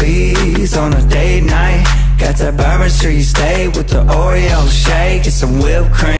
bees on a date night. Got that Bourbon Street steak with the Oreo shake and some whipped cream.